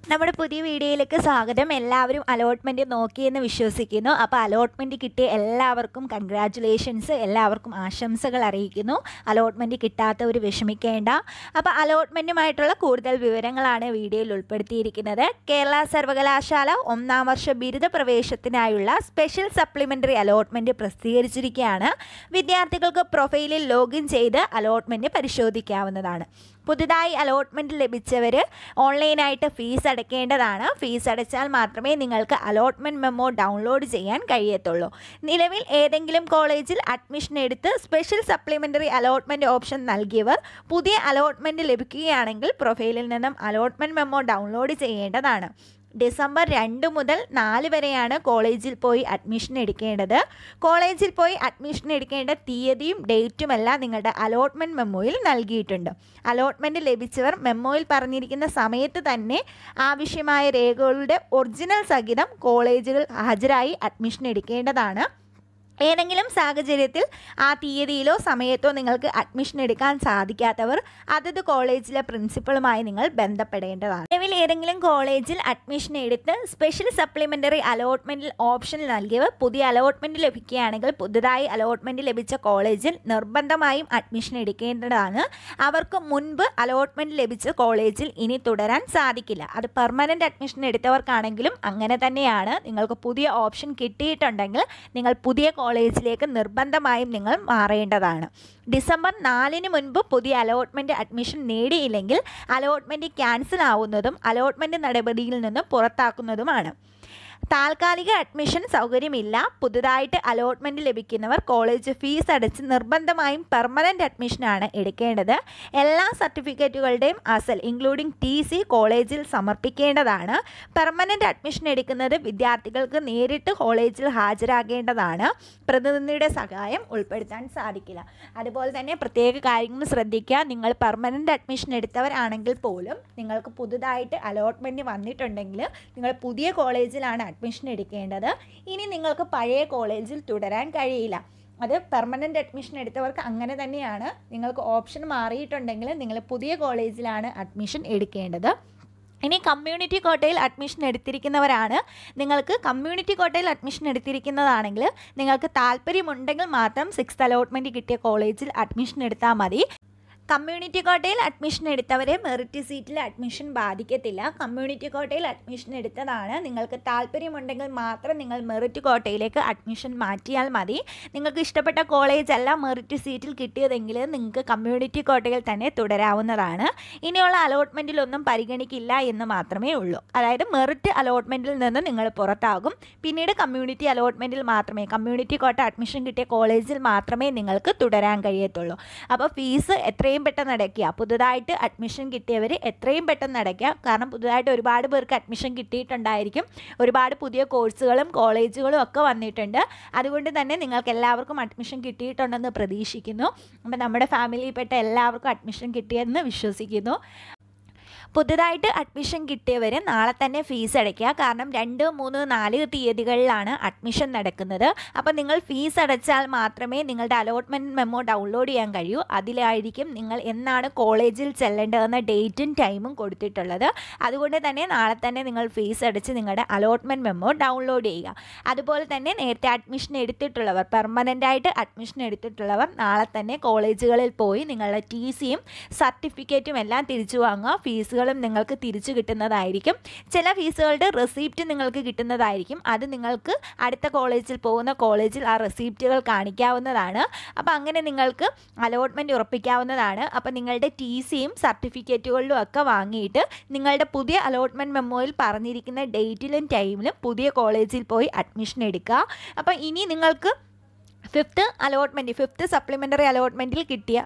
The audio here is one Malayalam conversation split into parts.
നമ്മുടെ പുതിയ വീഡിയോയിലേക്ക് സ്വാഗതം. എല്ലാവരും അലോട്ട്മെൻറ്റ് നോക്കിയെന്ന് വിശ്വസിക്കുന്നു. അപ്പോൾ അലോട്ട്മെൻറ്റ് കിട്ടിയ എല്ലാവർക്കും കൺഗ്രാറ്റുലേഷൻസ്, എല്ലാവർക്കും ആശംസകൾ അറിയിക്കുന്നു. അലോട്ട്മെൻറ്റ് കിട്ടാത്തവർ വിഷമിക്കേണ്ട. അപ്പോൾ അലോട്ട്മെൻറ്റുമായിട്ടുള്ള കൂടുതൽ വിവരങ്ങളാണ് വീഡിയോയിൽ ഉൾപ്പെടുത്തിയിരിക്കുന്നത്. കേരള സർവകലാശാല 1ാം വർഷ ബിരുദ പ്രവേശനത്തിനായുള്ള സ്പെഷ്യൽ സപ്ലിമെൻ്ററി അലോട്ട്മെൻറ്റ് പ്രസിദ്ധീകരിച്ചിരിക്കുകയാണ്. വിദ്യാർത്ഥികൾക്ക് പ്രൊഫൈലിൽ ലോഗിൻ ചെയ്ത് അലോട്ട്മെൻറ്റ് പരിശോധിക്കാവുന്നതാണ്. പുതുതായി അലോട്ട്മെൻറ്റ് ലഭിച്ചവർ ഓൺലൈനായിട്ട് ഫീസ് അടയ്ക്കേണ്ടതാണ്. ഫീസ് അടച്ചാൽ മാത്രമേ നിങ്ങൾക്ക് അലോട്ട്മെൻറ്റ് മെമ്മോ ഡൗൺലോഡ് ചെയ്യാൻ കഴിയത്തുള്ളൂ. നിലവിൽ ഏതെങ്കിലും കോളേജിൽ അഡ്മിഷൻ എടുത്ത് സ്പെഷ്യൽ സപ്ലിമെൻ്ററി അലോട്ട്മെൻറ്റ് ഓപ്ഷൻ നൽകിയവർ പുതിയ അലോട്ട്മെൻറ്റ് ലഭിക്കുകയാണെങ്കിൽ പ്രൊഫൈലിൽ നിന്നും അലോട്ട്മെൻറ്റ് മെമ്മോ ഡൗൺലോഡ് ചെയ്യേണ്ടതാണ്. ഡിസംബർ 2 മുതൽ 4 വരെയാണ് കോളേജിൽ പോയി അഡ്മിഷൻ എടുക്കേണ്ടത്. കോളേജിൽ പോയി അഡ്മിഷൻ എടുക്കേണ്ട തീയതിയും ഡേറ്റുമെല്ലാം നിങ്ങളുടെ അലോട്ട്മെൻറ്റ് മെമ്മോയിൽ നൽകിയിട്ടുണ്ട്. അലോട്ട്മെൻറ്റ് ലഭിച്ചവർ മെമ്മോയിൽ പറഞ്ഞിരിക്കുന്ന സമയത്ത് തന്നെ ആവശ്യമായ രേഖകളുടെ ഒറിജിനൽ സഹിതം കോളേജുകൾ ഹാജരായി അഡ്മിഷൻ എടുക്കേണ്ടതാണ്. ഏതെങ്കിലും സാഹചര്യത്തിൽ ആ തീയതിയിലോ സമയത്തോ നിങ്ങൾക്ക് അഡ്മിഷൻ എടുക്കാൻ സാധിക്കാത്തവർ അതത് കോളേജിലെ പ്രിൻസിപ്പളുമായി നിങ്ങൾ ബന്ധപ്പെടേണ്ടതാണ്. നിലവിൽ ഏതെങ്കിലും കോളേജിൽ അഡ്മിഷൻ എടുത്ത് സ്പെഷ്യൽ സപ്ലിമെൻ്ററി അലോട്ട്മെൻറ്റിൽ ഓപ്ഷൻ നൽകിയവർ പുതിയ അലോട്ട്മെൻറ്റ് ലഭിക്കുകയാണെങ്കിൽ പുതുതായി അലോട്ട്മെൻറ്റ് ലഭിച്ച കോളേജിൽ നിർബന്ധമായും അഡ്മിഷൻ എടുക്കേണ്ടതാണ്. അവർക്ക് മുൻപ് അലോട്ട്മെൻറ്റ് ലഭിച്ച കോളേജിൽ ഇനി തുടരാൻ സാധിക്കില്ല. അത് പെർമനൻ്റ് അഡ്മിഷൻ എടുത്തവർക്കാണെങ്കിലും അങ്ങനെ തന്നെയാണ്. നിങ്ങൾക്ക് പുതിയ ഓപ്ഷൻ കിട്ടിയിട്ടുണ്ടെങ്കിൽ നിങ്ങൾ പുതിയ കോളേജിലേക്ക് നിർബന്ധമായും നിങ്ങൾ മാറേണ്ടതാണ്. ഡിസംബർ 4 മുൻപ് പുതിയ അലോട്ട്മെൻറ്റ് അഡ്മിഷൻ നേടിയില്ലെങ്കിൽ അലോട്ട്മെൻറ്റ് ക്യാൻസൽ ആവുന്നതും അലോട്ട്മെൻറ്റ് നടപടിയിൽ നിന്ന് പുറത്താക്കുന്നതുമാണ്. താൽക്കാലിക അഡ്മിഷൻ സൗകര്യമില്ല. പുതുതായിട്ട് അലോട്ട്മെൻറ്റ് ലഭിക്കുന്നവർ കോളേജ് ഫീസ് അടച്ച് നിർബന്ധമായും പെർമനൻ്റ് അഡ്മിഷനാണ് എടുക്കേണ്ടത്. എല്ലാ സർട്ടിഫിക്കറ്റുകളുടെയും അസൽ ഇൻക്ലൂഡിംഗ് TC കോളേജിൽ സമർപ്പിക്കേണ്ടതാണ്. പെർമനൻ്റ് അഡ്മിഷൻ എടുക്കുന്നത് വിദ്യാർത്ഥികൾക്ക് നേരിട്ട് കോളേജിൽ ഹാജരാകേണ്ടതാണ്. പ്രതിനിധിയുടെ സഹായം ഉൾപ്പെടുത്താൻ സാധിക്കില്ല. അതുപോലെ തന്നെ പ്രത്യേക കാര്യങ്ങൾ ശ്രദ്ധിക്കുക. നിങ്ങൾ പെർമനൻ്റ് അഡ്മിഷൻ എടുത്തവരാണെങ്കിൽ പോലും നിങ്ങൾക്ക് പുതുതായിട്ട് അലോട്ട്മെൻറ്റ് വന്നിട്ടുണ്ടെങ്കിൽ നിങ്ങൾ പുതിയ കോളേജിലാണ് അഡ്മിഷൻ എടുക്കേണ്ടത്. ഇനി നിങ്ങൾക്ക് പഴയ കോളേജിൽ തുടരാൻ കഴിയില്ല. അത് പെർമനൻ്റ് അഡ്മിഷൻ എടുത്തവർക്ക് അങ്ങനെ തന്നെയാണ്. നിങ്ങൾക്ക് ഓപ്ഷൻ മാറിയിട്ടുണ്ടെങ്കിൽ നിങ്ങൾ പുതിയ കോളേജിലാണ് അഡ്മിഷൻ എടുക്കേണ്ടത്. ഇനി കമ്മ്യൂണിറ്റി കോട്ടയിൽ അഡ്മിഷൻ എടുത്തിരിക്കുന്നവരാണ്. നിങ്ങൾക്ക് കമ്മ്യൂണിറ്റി കോട്ടയിൽ അഡ്മിഷൻ എടുത്തിരിക്കുന്നതാണെങ്കിൽ നിങ്ങൾക്ക് താല്പര്യമുണ്ടെങ്കിൽ മാത്രം 6th അലോട്ട്മെൻറ്റ് കിട്ടിയ കോളേജിൽ അഡ്മിഷൻ എടുത്താൽ മതി. കമ്മ്യൂണിറ്റി കോട്ടയിൽ അഡ്മിഷൻ എടുത്തവരെ മെറിറ്റ് സീറ്റിൽ അഡ്മിഷൻ ബാധിക്കത്തില്ല. കമ്മ്യൂണിറ്റി കോട്ടയിൽ അഡ്മിഷൻ എടുത്തതാണ്. നിങ്ങൾക്ക് താല്പര്യമുണ്ടെങ്കിൽ മാത്രം നിങ്ങൾ മെറിറ്റ് കോട്ടയിലേക്ക് അഡ്മിഷൻ മാറ്റിയാൽ മതി. നിങ്ങൾക്ക് ഇഷ്ടപ്പെട്ട കോളേജ് അല്ല മെറിറ്റ് സീറ്റിൽ കിട്ടിയതെങ്കിൽ നിങ്ങൾക്ക് കമ്മ്യൂണിറ്റി കോട്ടയിൽ തന്നെ തുടരാവുന്നതാണ്. ഇനിയുള്ള അലോട്ട്മെൻറ്റിലൊന്നും പരിഗണിക്കില്ല എന്ന് മാത്രമേ ഉള്ളൂ. അതായത് മെറിറ്റ് അലോട്ട്മെൻറ്റിൽ നിന്ന് നിങ്ങൾ പുറത്താകും. പിന്നീട് കമ്മ്യൂണിറ്റി അലോട്ട്മെൻറ്റിൽ മാത്രമേ, കമ്മ്യൂണിറ്റി കോട്ട അഡ്മിഷൻ കിട്ടിയ കോളേജിൽ മാത്രമേ നിങ്ങൾക്ക് തുടരാൻ കഴിയത്തുള്ളൂ. അപ്പോൾ ഫീസ് എത്രയും പെട്ടെന്ന് അടയ്ക്കുക. പുതുതായിട്ട് അഡ്മിഷൻ കിട്ടിയവർ എത്രയും പെട്ടെന്ന് അടയ്ക്കുക. കാരണം പുതുതായിട്ട് ഒരുപാട് പേർക്ക് അഡ്മിഷൻ കിട്ടിയിട്ടുണ്ടായിരിക്കും. ഒരുപാട് പുതിയ കോഴ്സുകളും കോളേജുകളും ഒക്കെ വന്നിട്ടുണ്ട്. അതുകൊണ്ട് തന്നെ നിങ്ങൾക്ക് എല്ലാവർക്കും അഡ്മിഷൻ കിട്ടിയിട്ടുണ്ടെന്ന് പ്രതീക്ഷിക്കുന്നു. അപ്പോൾ നമ്മുടെ ഫാമിലിയിൽപ്പെട്ട എല്ലാവർക്കും അഡ്മിഷൻ കിട്ടിയെന്ന് വിശ്വസിക്കുന്നു. പുതുതായിട്ട് അഡ്മിഷൻ കിട്ടിയവർ നാളെ തന്നെ ഫീസ് അടയ്ക്കുക. കാരണം 2, 3, 4 തീയതികളിലാണ് അഡ്മിഷൻ നടക്കുന്നത്. അപ്പോൾ നിങ്ങൾ ഫീസ് അടച്ചാൽ മാത്രമേ നിങ്ങളുടെ അലോട്ട്മെൻറ്റ് മെമ്മോ ഡൗൺലോഡ് ചെയ്യാൻ കഴിയൂ. അതിലായിരിക്കും നിങ്ങൾ എന്നാണ് കോളേജിൽ ചെല്ലേണ്ടതെന്ന ഡേറ്റും ടൈമും കൊടുത്തിട്ടുള്ളത്. അതുകൊണ്ട് തന്നെ നാളെ തന്നെ നിങ്ങൾ ഫീസ് അടച്ച് നിങ്ങളുടെ അലോട്ട്മെൻറ്റ് മെമ്മോ ഡൗൺലോഡ് ചെയ്യുക. അതുപോലെ തന്നെ നേരത്തെ അഡ്മിഷൻ എടുത്തിട്ടുള്ളവർ, പെർമനൻ്റായിട്ട് അഡ്മിഷൻ എടുത്തിട്ടുള്ളവർ നാളെ തന്നെ കോളേജുകളിൽ പോയി നിങ്ങളുടെ TCയും സർട്ടിഫിക്കറ്റും എല്ലാം തിരിച്ചു വാങ്ങുക. ഫീസുകളും നിങ്ങൾക്ക് തിരിച്ചു കിട്ടുന്നതായിരിക്കും. ചില ഫീസുകളുടെ റെസിപ്റ്റ് നിങ്ങൾക്ക് കിട്ടുന്നതായിരിക്കും. അത് നിങ്ങൾക്ക് അടുത്ത കോളേജിൽ പോകുന്ന കോളേജിൽ ആ റെസിപ്റ്റുകൾ കാണിക്കാവുന്നതാണ്. അപ്പോൾ അങ്ങനെ നിങ്ങൾക്ക് അലോട്ട്മെൻറ്റ് ഉറപ്പിക്കാവുന്നതാണ്. അപ്പോൾ നിങ്ങളുടെ TCയും സർട്ടിഫിക്കറ്റുകളിലും ഒക്കെ വാങ്ങിയിട്ട് നിങ്ങളുടെ പുതിയ അലോട്ട്മെൻറ്റ് മെമ്മോയിൽ പറഞ്ഞിരിക്കുന്ന ഡേറ്റിലും ടൈമിലും പുതിയ കോളേജിൽ പോയി അഡ്മിഷൻ എടുക്കുക. അപ്പോൾ ഇനി നിങ്ങൾക്ക് 5th സപ്ലിമെൻ്ററി അലോട്ട്മെൻറ്റിൽ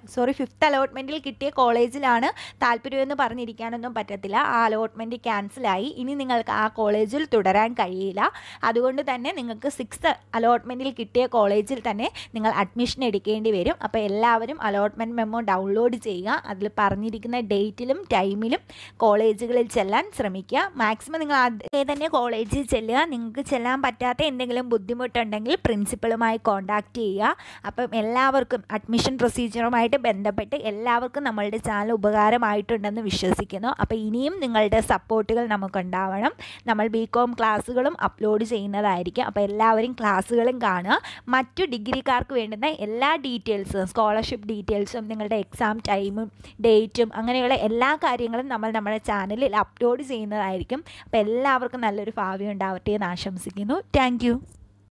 കിട്ടിയ കോളേജിലാണ് താല്പര്യമെന്ന് പറഞ്ഞിരിക്കാനൊന്നും പറ്റത്തില്ല. ആ അലോട്ട്മെൻറ്റ് ക്യാൻസലായി. ഇനി നിങ്ങൾക്ക് ആ കോളേജിൽ തുടരാൻ കഴിയില്ല. അതുകൊണ്ട് തന്നെ നിങ്ങൾക്ക് 6th അലോട്ട്മെൻറ്റിൽ കിട്ടിയ കോളേജിൽ തന്നെ നിങ്ങൾ അഡ്മിഷൻ എടുക്കേണ്ടി വരും. അപ്പോൾ എല്ലാവരും അലോട്ട്മെൻറ്റ് മെമ്മോ ഡൗൺലോഡ് ചെയ്യുക. അതിൽ പറഞ്ഞിരിക്കുന്ന ഡേറ്റിലും ടൈമിലും കോളേജുകളിൽ ചെല്ലാൻ ശ്രമിക്കുക. മാക്സിമം നിങ്ങൾ അതേ തന്നെ കോളേജിൽ ചെല്ലുക. നിങ്ങൾക്ക് ചെല്ലാൻ പറ്റാത്ത എന്തെങ്കിലും ബുദ്ധിമുട്ടുണ്ടെങ്കിൽ പ്രിൻസിപ്പളുമായി കോൺടാക്ട് കോൺടാക്റ്റ് ചെയ്യുക. അപ്പം എല്ലാവർക്കും അഡ്മിഷൻ പ്രൊസീജിയറുമായിട്ട് ബന്ധപ്പെട്ട് എല്ലാവർക്കും നമ്മളുടെ ചാനൽ ഉപകാരമായിട്ടുണ്ടെന്ന് വിശ്വസിക്കുന്നു. അപ്പോൾ ഇനിയും നിങ്ങളുടെ സപ്പോർട്ടുകൾ നമുക്കുണ്ടാവണം. നമ്മൾ BCom ക്ലാസ്സുകളും അപ്ലോഡ് ചെയ്യുന്നതായിരിക്കും. അപ്പോൾ എല്ലാവരും ക്ലാസ്സുകളും കാണുക. മറ്റു ഡിഗ്രിക്കാർക്ക് വേണ്ടുന്ന എല്ലാ ഡീറ്റെയിൽസും, സ്കോളർഷിപ്പ് ഡീറ്റെയിൽസും, നിങ്ങളുടെ എക്സാം ടൈമും ഡേറ്റും അങ്ങനെയുള്ള എല്ലാ കാര്യങ്ങളും നമ്മൾ നമ്മുടെ ചാനലിൽ അപ്ലോഡ് ചെയ്യുന്നതായിരിക്കും. അപ്പോൾ എല്ലാവർക്കും നല്ലൊരു ഭാവി ഉണ്ടാവട്ടെ എന്ന് ആശംസിക്കുന്നു. Thank U.